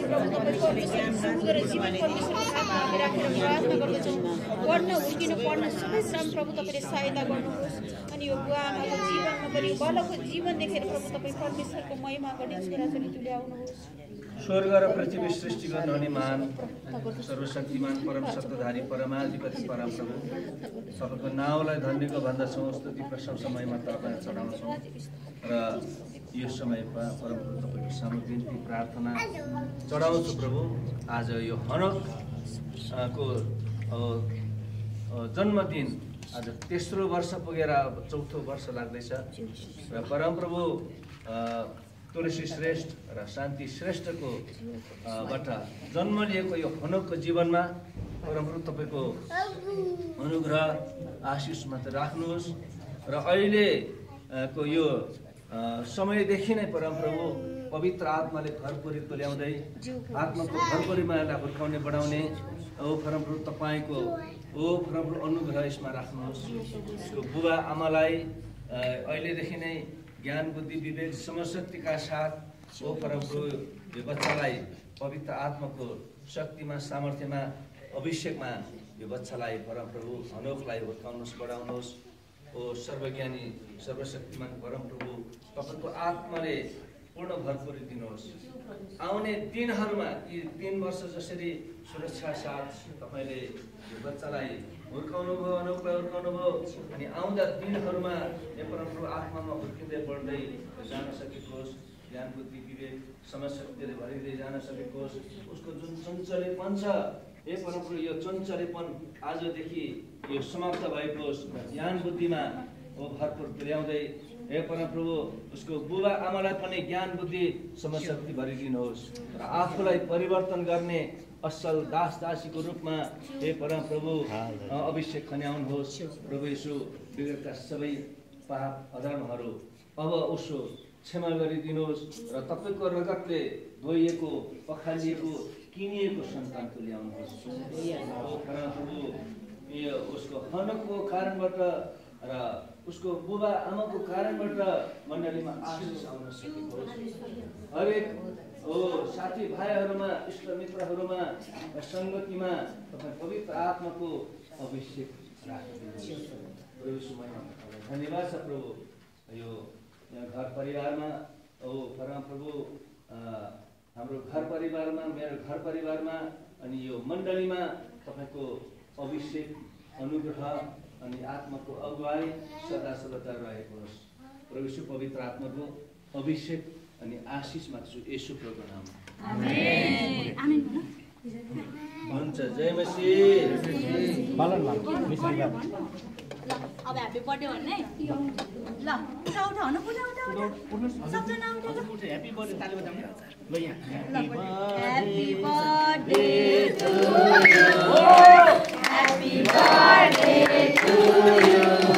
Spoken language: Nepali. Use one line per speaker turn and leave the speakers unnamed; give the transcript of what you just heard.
प्रभु तपाईको सुन्दर जीवन परमेश्वरको हातमा हामी राखेर प्रार्थना गर्दछौँ। पढ्न हुर्किन पढ्न सबै श्रम प्रभु तपाईले सहायता गर्नुहोस्। अनि यो बुवा आमाको जीवनमा पनि बालकको जीवन देखेर प्रभु तपाईँ परमेश्वरको महिमा गर्ने छोराछोरी तुल्याउनुहोस्।
स्वर्ग र पृथ्वी सृष्टि गर्नुहुने महान सर्वशक्तिमान परम सत्ताधारी परमाधिपति परमप्रभु सबैको नाउँलाई धन्यको भन्दछौँ। स्तुति प्रशंसा महिमा तपाईँलाई चढाउँछौँ र यो समयमा परमप्रभु तपाईँको सामु बिन्ती प्रार्थना चढाउँछु। प्रभु आज यो हनोकको जन्मदिन आज तेस्रो वर्ष पुगेर अब चौथो वर्ष लाग्दैछ र परमप्रभु तुलसी श्रेष्ठ र शान्ति श्रेष्ठको बाट जन्म लिएको यो हनोकको जीवनमा परमप्रभु तपाईँको अनुग्रह आशिष मात्र राख्नुहोस् र अहिलेको यो समयदेखि नै परमप्रभु पवित्र आत्माले भरपुरी तुल्याउँदै आत्माको भरपुरीमालाई हुर्काउने बढाउने ओ परमप्रभु तपाईँको ओ परमप्रभु अनुग्रह यसमा राख्नुहोस्। उसको बुबा आमालाई अहिलेदेखि नै ज्ञान बुद्धि विवेक समशक्तिका साथ ओ परमप्रभु यो बच्चालाई पवित्र आत्माको शक्तिमा सामर्थ्यमा अभिषेकमा यो बच्चालाई परमप्रभु हनोकलाई हुर्काउनुहोस् बढाउनुहोस्। ओ सर्वज्ञानी सर्वशक्तिमान परमप्रभु तपाईँको आत्माले पूर्ण भरपुरी दिनुहोस्। आउने दिनहरूमा यी 3 वर्ष जसरी सुरक्षा साथ तपाईँले यो बच्चालाई हुर्काउनु भयो हनोकलाई हुर्काउनु भयो अनि आउँदा दिनहरूमा यो परमप्रभु आत्मामा हुर्किँदै बढ्दै जान सकेकोस्। ज्ञान बुद्धि विवेक समशक्तिले भरिँदै जान सकेकोस्। उसको जुन चञ्चलेपन छ हे परमप्रभु यो चञ्चलेपन आजदेखि यो समाप्त भएकोस्। ज्ञान बुद्धिमा ओ भरपुर तुल्याउँदै हे परमप्रभु उसको बुबा आमालाई पनि ज्ञान बुद्धि समशक्ति भरिदिनुहोस् र आफूलाई परिवर्तन गर्ने असल दास दासीको रूपमा हे परमप्रभु अभिषेक खन्याउनुहोस्। प्रभु यीशु बिगडेका सबै पाप अधर्महरू अब उसो क्षमा गरिदिनुहोस् र तपाईँको रगतले धोइएको पखालिएको किनिएको सन्तान तुल्याउनुहोस्। परमप्रभु यो उसको हनोकको कारणबाट र उसको बुबा आमाको कारणबाट मण्डलीमा आशिष आउन सकेकोस्। हरेक साथी भाइहरूमा इष्ट मित्रहरूमा र सङ्गतिमा तपाईँ पवित्र आत्माको अभिषेक राख्नुहोस्। धन्यवाद छ प्रभु। यो घर परिवारमा ओ परमप्रभु हाम्रो घर परिवारमा मेरो घर परिवारमा अनि यो मण्डलीमा तपाईँको अभिषेक अनुग्रह अनि आत्माको अगुवाई सदा सर्वदा रहेको होस्। प्रभु यीशु पवित्र आत्माको अभिषेक अनि आशिष माग्छु येशू प्रभुको नाममा आमेन। आमेन भन्छ। जय मसीह।
अब ह्यापी बर्थडे भन्ने ल उठा उठा हुनु उठा उठा उठा सबजना उठा उठा ह्यापी बर्थडे ताली बजाउने ल यहाँ happy birthday to you happy birthday to you